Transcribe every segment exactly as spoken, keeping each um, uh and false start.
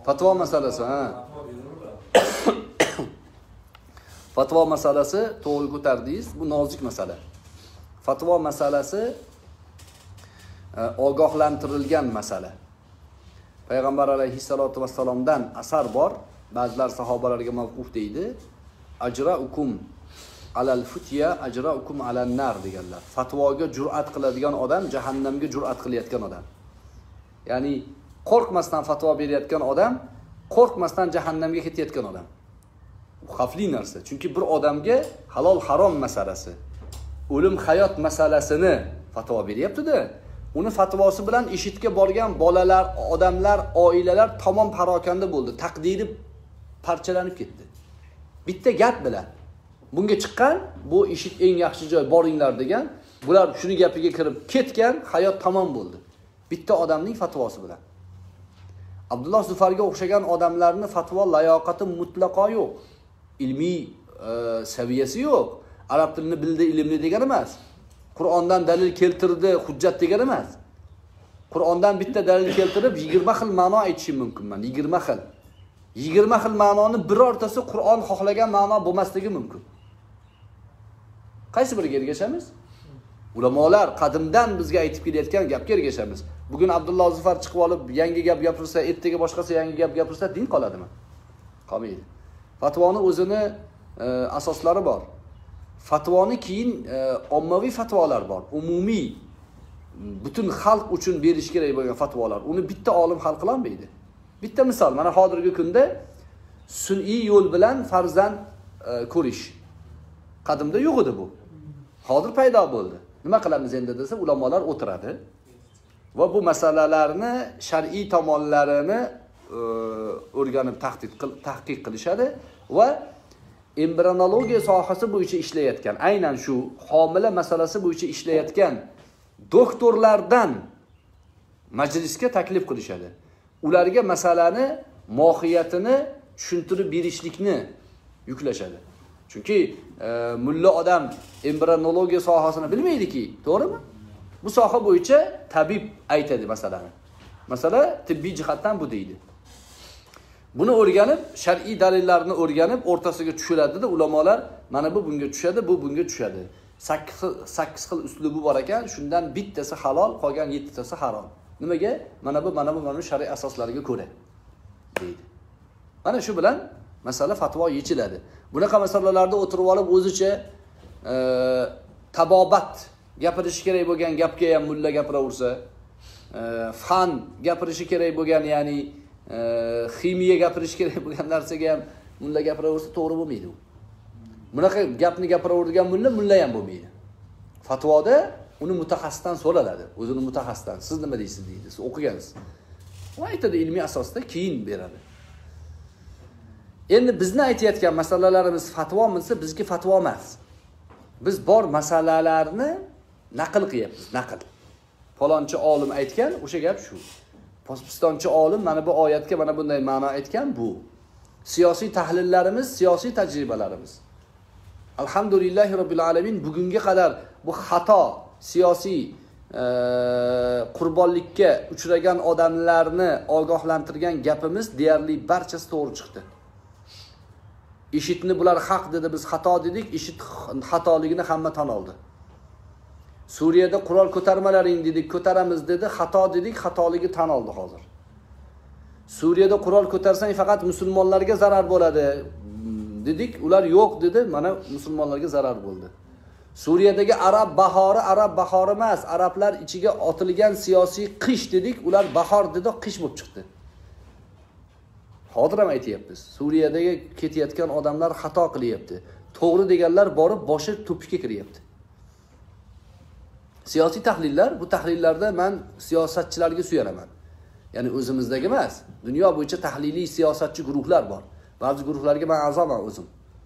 Fatvo masalasi, ha. Fatvo masalasi to'g'ri ko'tardingiz. Bu nozik masala. Fatvo masalasi ogohlantirilgan masala. Payg'ambar alayhissalatu vassalomdan asar bor. Ba'zilar sahobalarga mavquf deydi. Ajra'ukum alal futya ajra'ukum alan nar deganlar. Fatvoga jur'at qiladigan odam jahannamga jur'at qilayotgan odam. Ya'ni qo'rqmasdan fatvo berayotgan odam qo'rqmasdan jahannamga ketayotgan odam. Bu xavfli narsa. Chunki bir odamga halol harom masalasi, o'lim hayot masalasini fatvo beryapti-da. Uni fatvosi bilan ishitga borgan bolalar, odamlar, oilalar tamom parokanda bo'ldi. Taqdiri parchalanib ketdi. Bitta gap bilan bunga chiqqan, bu ishit eng yaxshi joy, boringlar degan, bular shuni gapiga kirib ketgan, hayot tamom bo'ldi. Bitta odamning fatvosi bilan. Abdulloh Zufarga o'xshagan odamlarni fatvo layoqati mutlaqo yo'q. Ilmiy e, saviyasi yo'q. Arab tilini bildi, ilmli degani emas. Qur'ondan dalil keltirdi, hujjat degani emas. Qur'ondan bitta dalil keltirib yigirma xil ma'no aytishim mumkinman. yigirma xil. yigirma xil ma'noni birortasi Qur'on xohlagan ma'no bo'lmasligi mumkin. Qaysi biriga ergashamiz? Ulamolar qadimdan bizga aytib kelayotgan gapga ergashamiz. Bugun Abdulloh Zufar chiqib olib yangi gap gapirsa, ertaga boshqasi yangi gap gapirsa din qoladimi? Qolmaydi. Fatvoni o'zini e, asoslari bor. Fatvoni keyin e, ommaviy fatvolar bor. Umumiy butun xalq uchun berish kerak bo'lgan fatvolar. Uni bitta olim hal qila olmaydi. Bitta misol, mana hozirgi kunda sun'iy yo'l bilan farzand e, ko'rish. Qadimda yo'q edi bu. Hozir paydo bo'ldi. Nima qilamiz endi desa, ulamolar o'tiradi va bu masalalarni shar'iy tomonlarini e, o'rganib tahdid qil, tahqiq qilishadi va embrionologiya sohasi bo'yicha ishlayotgan, aynan shu homila masalasi bo'yicha ishlayotgan doktorlardan majlisga taklif qilishadi. Ularga masalani mohiyatini tushuntirib berishlikni yuklashadi. Chunki e, mulla odam embrionologiya sohasini bilmaydi-ki, to'g'rimi? Bu soha bo'yicha tabib aytadi masalani. Masala tibbiy jihatdan bu deydi. Buni o'rganib, shar'iy dalillarni o'rganib, o'rtasiga tushiradi-da, ulamolar mana bu bunga tushadi, bu bunga tushadi. sakkiz xil uslubi bor ekan, shundan bittasi halol, qolgan yettitasi harom. Nimaga? Mana bu, mana bu, mana bu shar'iy asoslariga ko'ra deydi. Mana shu bilan masala fatvo yechiladi. Bunaqa masalalarda o'tirib olib o'zicha e, tabobat gapirish kerak bo'lgan gapga ham mulla gapiraversa, e, fan gapirishi kerak bo'lgan, ya'ni e, ximiya gapirish kerak bo'lgan narsaga ham mulla gapiraversa to'g'ri bo'lmaydi u. Bunaqa gapni gapiraveradigan mulla mulla ham bo'lmaydi. Fatvoda uni mutaxassisdan so'raladi. O'zini mutaxassisdan, siz nima deysiz deydi. Siz o'qigansiz. U aytadi ilmiy asosda, keyin beradi. Endi bizni aytayotgan masalalarimiz fatvo bo'lsa, bizga fatvo emas. Biz bor masalalarni naql qilyapmiz, naql. Falonchi olim aytgan, o'sha gap shu. Pokistonchi olim mana bu oyatga mana bunday ma'no aytgan bu. Siyosiy tahlillarimiz, siyosiy tajribalarimiz. Alhamdulillahi robbil alamin, bugunga qadar bu xato siyosiy e, qurbonlikka uchragan odamlarni ogohlantirgan gapimiz deyarli barchasi to'g'ri chiqdi. Ishitni bular haq dedi, biz xato dedik, ishit xatoligini hamma tan oldi. Suriyada qurol ko'tarmalaring dedik, ko'taramiz dedi, xato dedik, xatoligi tan oldi hozir. Suriyada qurol ko'tarsang faqat musulmonlarga zarar bo'ladi dedik, ular yo'q dedi, mana musulmonlarga zarar bo'ldi. Suriyadagi arab bahori arab bahori emas, arablar ichiga otilgan siyosiy qish dedik, ular bahor dedi, qish bo'lib chiqdi. Hozir ham aytayapmiz. Suriyadagi ketayotgan odamlar xato qilyapti. To'g'ri deganlar borib boshi to'pishga kiryapti. Siyosiy tahlillar, bu tahlillarda men siyosatchilarga suyanaman. Ya'ni o'zimizdagi emas, dunyo bo'yicha tahliliy siyosatchi guruhlar bor. Ba'zi guruhlarga men a'zoman o'zim.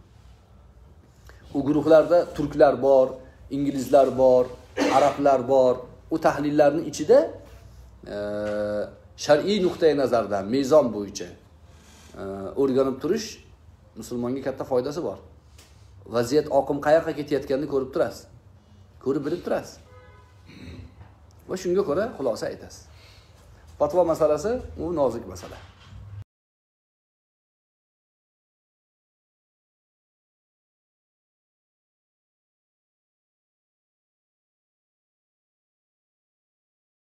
U guruhlarda turklar bor, inglizlar bor, arablar bor. U tahlillarning ichida e, shar'iy nuqtai nazardan, mezon bo'yicha o'rganib turish musulmonga katta foydasi bor. Vaziyat oqim qayoqqa ketayotganini ko'rib turasiz. Ko'rib bilib turasiz. Va shunga ko'ra xulosa aytasiz. Fatvo masalasi u nozik masala.